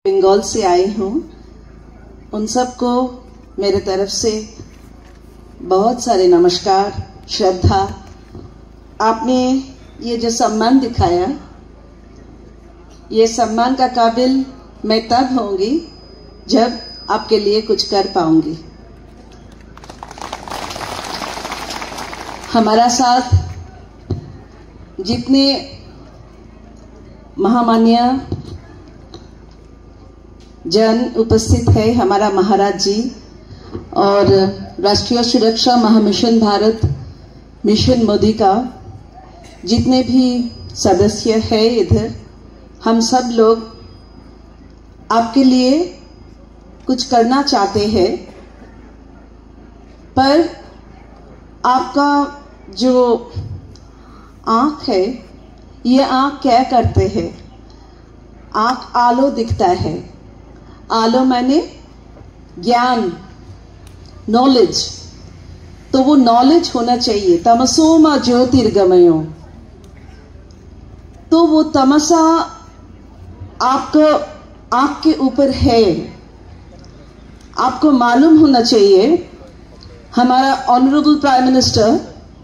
बंगाल से आई हूँ। उन सबको मेरे तरफ से बहुत सारे नमस्कार, श्रद्धा। आपने ये जो सम्मान दिखाया, ये सम्मान का काबिल मैं तब होंगी जब आपके लिए कुछ कर पाऊंगी। हमारा साथ जितने महामान्य जन उपस्थित है, हमारा महाराज जी और राष्ट्रीय सुरक्षा महामिशन भारत मिशन मोदी का जितने भी सदस्य है इधर, हम सब लोग आपके लिए कुछ करना चाहते हैं, पर आपका जो आंख है, ये आंख क्या करते हैं? आंख आलो दिखता है। आलो माने ज्ञान, नॉलेज। तो वो नॉलेज होना चाहिए। तमसो मा ज्योतिर्गमयो। तो वो तमसा आपको आंख के ऊपर है। आपको मालूम होना चाहिए, हमारा ऑनरेबल प्राइम मिनिस्टर,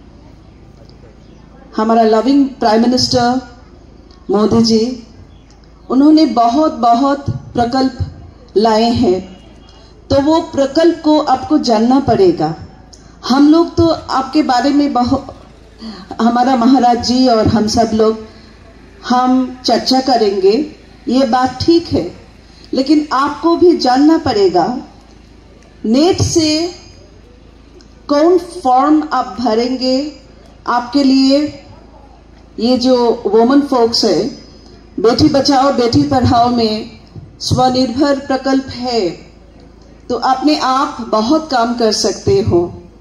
हमारा loving prime minister Modi ji, उन्होंने बहुत बहुत प्रकल्प लाए हैं। तो वो प्रकल्प को आपको जानना पड़ेगा। हम लोग तो आपके बारे में बहुत, हमारा महाराज जी और हम सब लोग हम चर्चा करेंगे, ये बात ठीक है, लेकिन आपको भी जानना पड़ेगा नेट से कौन फॉर्म आप भरेंगे। आपके लिए ये जो वुमेन फोक्स है, बेटी बचाओ बेटी पढ़ाओ में स्वनिर्भर प्रकल्प है, तो अपने आप बहुत काम कर सकते हो।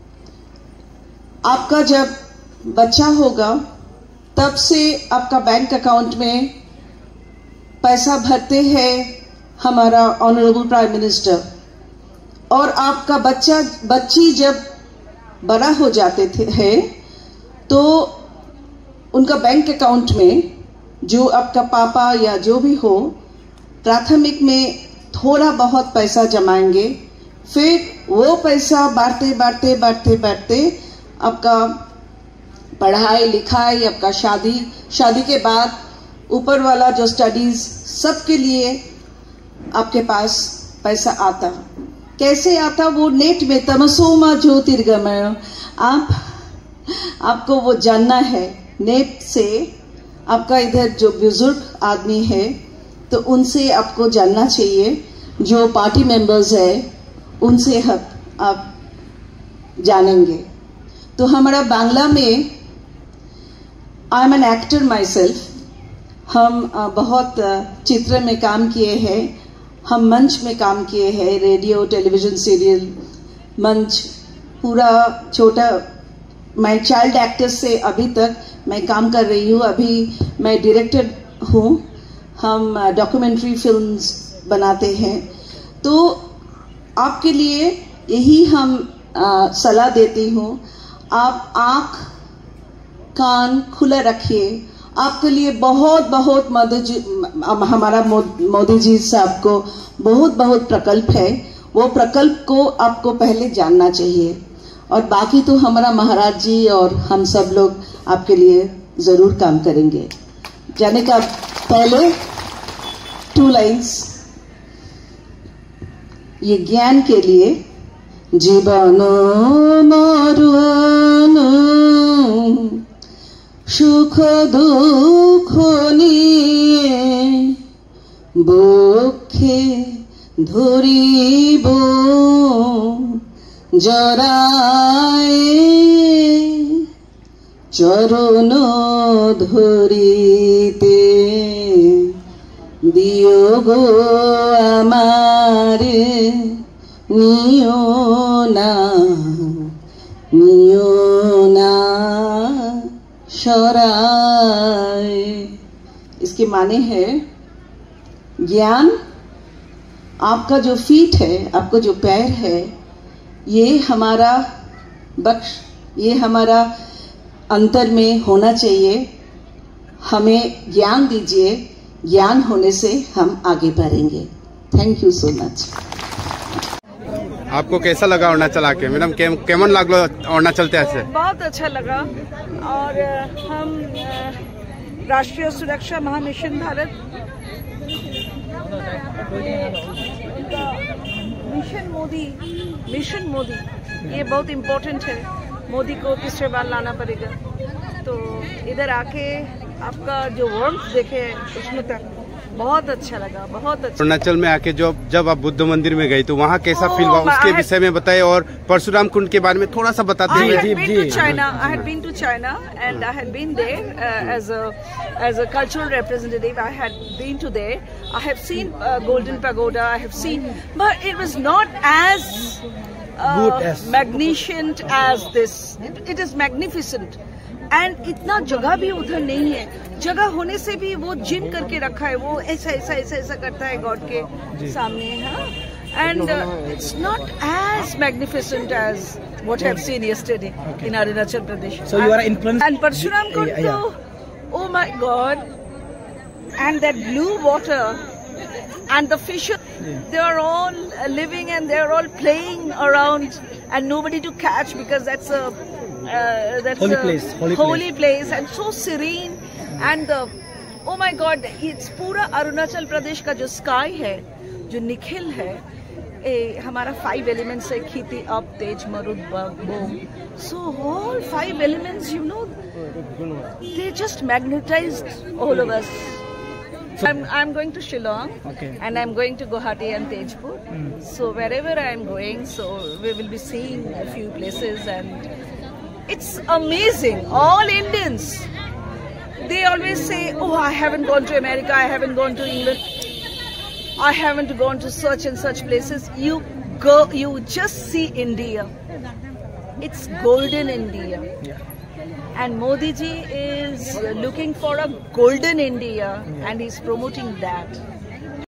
आपका जब बच्चा होगा तब से आपका बैंक अकाउंट में पैसा भरते हैं हमारा ऑनरेबल प्राइम मिनिस्टर, और आपका बच्ची जब बड़ा हो जाते हैं तो उनका बैंक अकाउंट में जो आपका पापा या जो भी हो, प्राथमिक में थोड़ा बहुत पैसा जमाएंगे, फिर वो पैसा बढ़ते बढ़ते बढ़ते बढ़ते आपका पढ़ाई लिखाई, आपका शादी के बाद ऊपर वाला जो स्टडीज, सबके लिए आपके पास पैसा आता। कैसे आता? वो नेट में तमसो मा ज्योतिर्गमय। आपको वो जानना है। नेट से आपका इधर जो बुजुर्ग आदमी है, तो उनसे आपको जानना चाहिए। जो पार्टी मेंबर्स है उनसे आप जानेंगे। तो हमारा बांग्ला में, I am an actor myself. हम बहुत चित्र में काम किए हैं, हम मंच में काम किए हैं, रेडियो, टेलीविजन, सीरियल, मंच, पूरा छोटा। मैं चाइल्ड एक्टर से अभी तक मैं काम कर रही हूँ। अभी मैं डायरेक्टर हूँ। हम डॉक्यूमेंट्री फिल्म्स बनाते हैं। तो आपके लिए यही हम सलाह देती हूँ, आप आँख कान खुला रखिए। आपके लिए बहुत बहुत हमारा मोदी जी साहब को बहुत बहुत प्रकल्प है। वो प्रकल्प को आपको पहले जानना चाहिए, और बाकी तो हमारा महाराज जी और हम सब लोग आपके लिए जरूर काम करेंगे। जाने का पहले 2 लाइन्स ये ज्ञान के लिए। जीवन मरण सुख दुख निये बक्षे धरिब जराए चरण धरिते दियो गो आमारे नियो ना शराय। इसके माने है, ज्ञान आपका जो फीट है, आपको जो पैर है, ये हमारा ये हमारा अंतर में होना चाहिए। हमें ज्ञान दीजिए, ज्ञान होने से हम आगे बढ़ेंगे। Thank you so much. आपको कैसा लगा अरुणाचल आके मैडम? केमन लागलो अरुणाचल से? बहुत अच्छा लगा। और हम राष्ट्रीय सुरक्षा महामिशन भारत मिशन मोदी ये बहुत इम्पोर्टेंट है। मोदी को तीसरे बार लाना पड़ेगा। तो इधर आके आपका जो वर्म्स देखे उसमें तक बहुत अच्छा लगा, बहुत अच्छा। अरुणाचल में आके जब आप बुद्ध मंदिर में गई तो वहाँ कैसा फील हुआ, उसके विषय में बताइए, और परशुराम कुंड के बारे में थोड़ा सा बताते हैं। I had been to China and I had been there as a cultural representative. I had been to there. I have seen Golden Pagoda. I have seen, but it was not as magnificent as this. It is magnificent. And इतना जगह भी उधर नहीं है। जगह होने से भी वो जिम करके रखा है, वो ऐसा ऐसा ऐसा ऐसा करता है गॉड के सामने। And it's not as magnificent as what I have seen yesterday इन Arunachal Pradesh. So you are influenced and Parshuram Kund तो oh my god, and that blue water and the fish, they are all living and they are all playing around and nobody to catch because that's a holy place and so serene and oh my god, it's पूरा अरुणाचल प्रदेश का जो sky है, जो निखिल है, हमारा 5 elements है, खीती, अप, तेज, मरुद, बोम। So all 5 elements, you know, they just magnetized all of us. So I'm going to Shillong, and I'm going to Guwahati and Tezpur. So wherever I'm going, so we will be seeing a few places, and it's amazing. All Indians, they always say, "Oh, I haven't gone to America, I haven't gone to England, I haven't gone to such and such places." You go, you just see India. It's golden India. And Modi ji is looking for a golden India and he's promoting that.